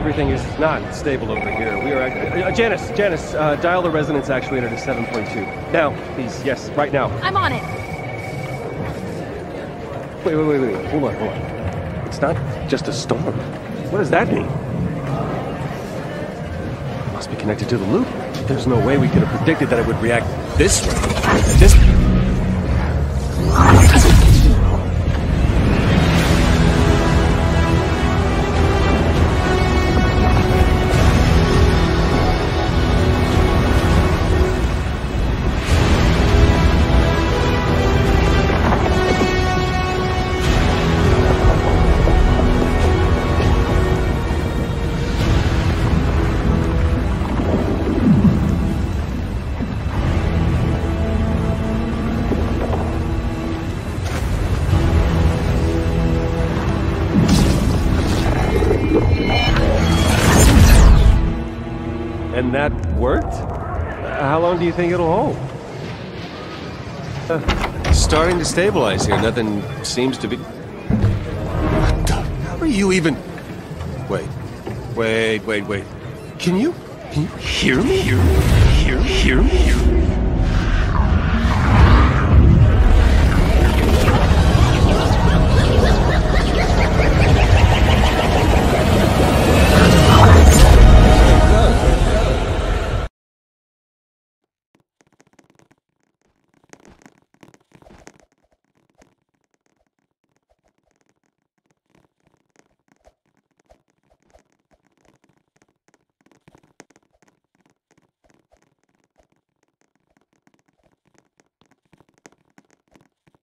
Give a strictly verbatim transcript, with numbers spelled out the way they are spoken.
everything is not stable over here. We are... Uh, Janice, Janice, uh, dial the resonance actuator to seven point two. Now, please, yes, right now. I'm on it. Wait, wait, wait, wait, hold on, hold on. It's not just a storm. What does that mean? It must be connected to the loop. There's no way we could have predicted that it would react this way. This... And that worked? How long do you think it'll hold? Uh, starting to stabilize here. Nothing seems to be... What the... How are you even... Wait. Wait, wait, wait. Can you... Can you hear me? Hear me?